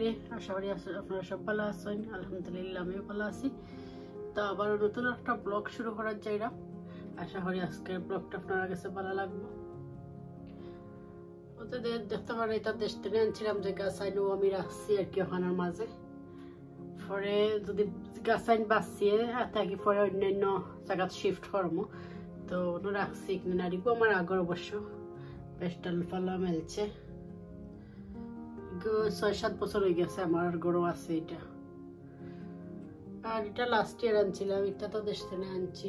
সবাই আশা করি আপনারা সব ভালো আছেন। আলহামদুলিল্লাহ আমিও ভালো আছি। তো আবার নতুন একটা ব্লগ শুরু করার জায়গা, আশা করি আজকের ব্লগটা আপনার কাছে ভালো লাগবে। ওদের দেখতে পারেন এটা দেশ থেকে আনছিলাম যে গাছ আইনও আমি রাখছি আর কি ওখানের মাঝে, পরে যদি গাছ আইন বাঁচিয়ে থাকি পরে অন্যান্য জায়গা শিফট করবো, তো রাখছি এখানে নারিগো আমার আগর অবশ্য পেস্টাল ফালা মেলছে 6-7 বছর হয়ে গেছে আমার গরু আছে এটা। আর এটা লাস্ট ইয়ার আনছিলাম, এটা তো দেশ থেকে আনছি।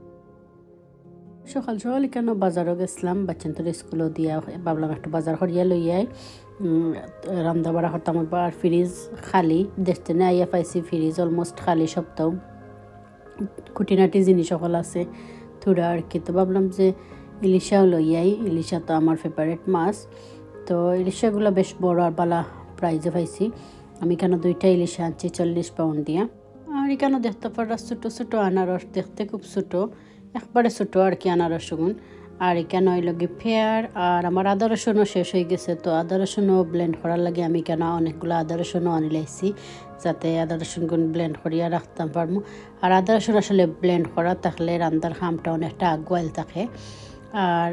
সকাল সকাল কেন বাজারও গেছিলাম, বাচ্চান্তর স্কুলও দিয়া ভাবলাম একটু বাজার করিয়া লইয়াই রান্না বাড়া করতাম। আর ফ্রিজ খালি, দেশ থেকে আইয়া পাইছি ফ্রিজ অলমোস্ট খালি, সপ্তাহ খুঁটিনাটি জিনিস সকল আছে থোড়া আর কি। তো ভাবলাম যে ইলিশাও লইয়াই, ইলিশা তো আমার ফেভারিট মাছ। তো ইলিশাগুলো বেশ বড় আর বালা প্রাইজে পাইছি। আমি কেন 2টা ইলিশা আনছি 40 পাউন্ড দিয়া। আর এখানে দেখতে পারা ছোটো ছোটো আনারস, দেখতে খুব ছোটো, একবারে ছোটো আর কি আনারস গুণ। আর এখানে হইল গিয়ে ফেয়ার। আর আমার আদা রসুনও শেষ হয়ে গেছে, তো আদা রসুনও ব্লেন্ড করার লাগে আমি কেন অনেকগুলো আদা রসুনও আনি লাইছি, যাতে আদা রসুন গুণ ব্লেন্ড করিয়া রাখতাম পারবো। আর আদা রসুন আসলে ব্লেন্ড করা থাকলে রান্নার খামটা অনেকটা আগুয়াইল থাকে। আর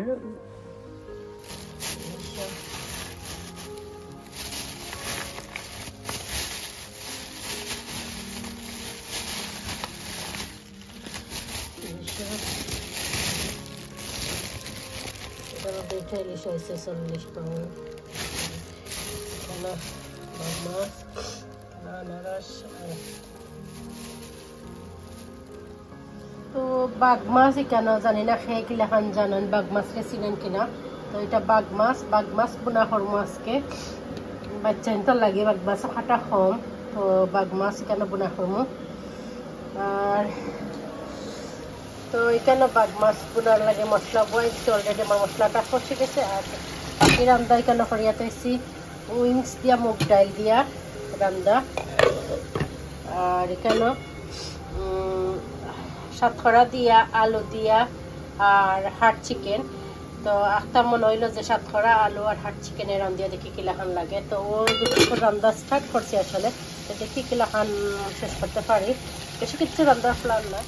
দুইটা ইলিশ হয়েছে 40 পাউন্ড। মাছ আনারস। তো বাঘ মাছ কেন জানি না, খেয়ে কিলা খান জানেন, বাঘ মাছকে চিনেন কিনা। তো এটা বাঘ মাছ বোনা করবো আজকে, বাচ্চা তো লাগে বাঘ মাছ খাটা কম, তো বাঘ মাছ কেন বোনা করবো। আর তো এখানে বাঘ মাছ বোনার লাগে মশলা বয়েছি অলরেডি, আমার মশলাটা কষে গেছে। আর বাকি রান্না এখানে করিয়া তৈছি উইংস দিয়া, মুগ ডাল দিয়া রান্না। আর এখানে সাতখরা দিয়া, আলু দিয়া আর হাট চিকেন। তো একটা মনে হইলো যে সাতখরা আলু আর হাট চিকেনের রান্ধিয়া দেখি কিলাখান লাগে। তো ও দুটো রান্না স্টার্ট করছি আসলে, তো দেখি কিলাখান শেষ করতে পারি। বেশি কিছু রান্নার প্ল্যান না।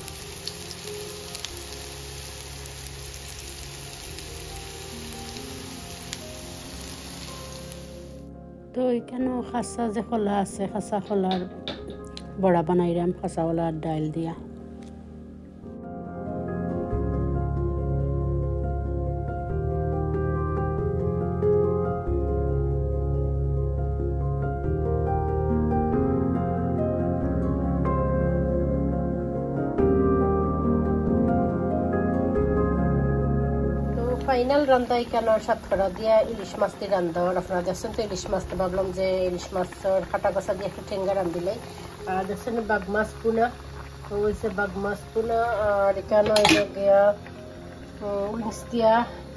তো এখানে খাসা যে খোলা আছে, খাসা খোলার বড়া বানাইলাম, খাসা খোলার ডাইল দিয়া। ফাইনাল রান্না এখানে সাতখরা দিয়া ইলিশ মাছ দিয়ে রান্না। আপনারা দেখছেন তো ইলিশ মাছটা, ভাবলাম যে ইলিশ মাছের কাটা কষা দিয়ে একটু ঠেঙ্গা রান্ধিলাই। আর দেখছেন বাঘ মাছ পুনা, হয়েছে বাঘ মাছ পুনা। আর এখানে হইল গিয়া উইংস দিয়া,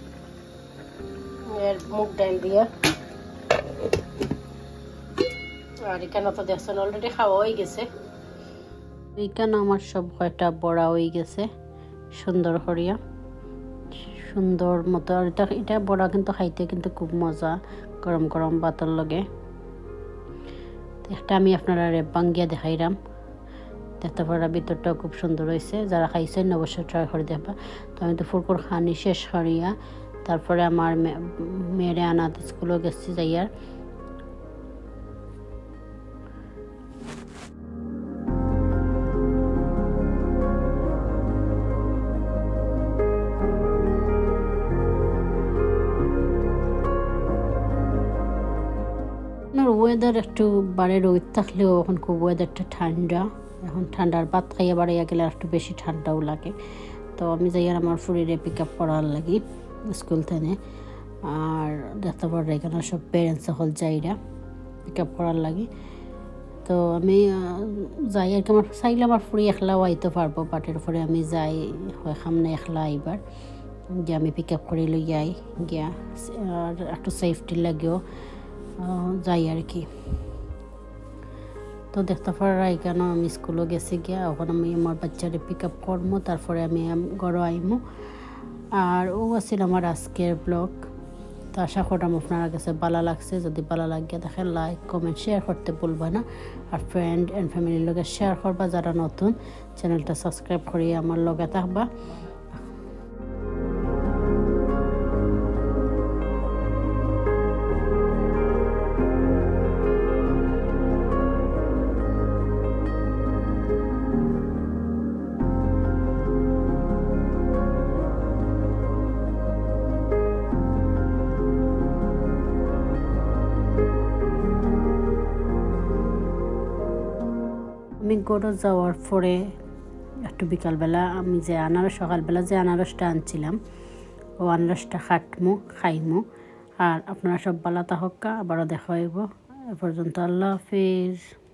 মুগ ডাল দিয়া। আর এখানে তো দেখছেন অলরেডি খাওয়া হয়ে গেছে। এখানে আমার সব কয়টা বড়া হয়ে গেছে সুন্দর করিয়া, সুন্দর মতো। আর এটা বড়া কিন্তু খাইতে কিন্তু খুব মজা, গরম গরম ভাতের লগে। একটা আমি আপনারা বাঙ্গিয়া দেখাইলাম, দেখতে পারা ভিতরটাও খুব সুন্দর হয়েছে। যারা খাইছেন অবশ্যই ট্রাই করে দেখবা। তো আমি তো ফুরকুর খানি শেষ করিয়া তারপরে আমার মেয়েরে আনাত স্কুলও গেছি যাইয়ার। ওয়েদার একটু বাড়ে রোদ থাকলেও এখন খুব ওয়েদারটা ঠান্ডা। এখন ঠান্ডার ভাত খাইয়া বাড়াইয়া গেলে একটু বেশি ঠান্ডাও লাগে। তো আমি যাই আর আমার ফুরিরে পিক আপ করার লাগি স্কুল থেকে। আর দেখতে পারে এখানে সব প্যারেন্টস সকল যাইরা পিক আপ করার লাগি। তো আমি যাই আর কি, আমার চাইলে আমার ফুরি একলাও আইতে পারবো, বাটের পরে আমি যাই হয় সামনে একলা আইবার গিয়ে আমি পিক আপ করে লই যাই গিয়া। আর একটু সেফটি লাগেও যাই আর কি। তো দেখতে পারা এখানে আমি স্কুলও গেছি গিয়া, ওখানে আমি আমার বাচ্চারে পিক আপ করবো, তারপরে আমি ঘরে আইমো। আর ও আছিল আমার আজকের ব্লগ। তো আশা করলাম আপনার কাছে ভালো লাগছে। যদি ভালো লাগে দেখে লাইক কমেন্ট শেয়ার করতে ভুলবা না, আর ফ্রেন্ড অ্যান্ড ফ্যামিলির লগে শেয়ার করবা। যারা নতুন চ্যানেলটা সাবস্ক্রাইব করিয়ে আমার লগে থাকবা। আমি গড় যাওয়ার পরে একটু বিকালবেলা আমি যে সকালবেলা যে আনারসটা আনছিলাম ও আনারসটা খাইমু। আর আপনারা সব ভালো থাকুক, আবারও দেখা হইব। এ পর্যন্ত আল্লাহ হাফিজ।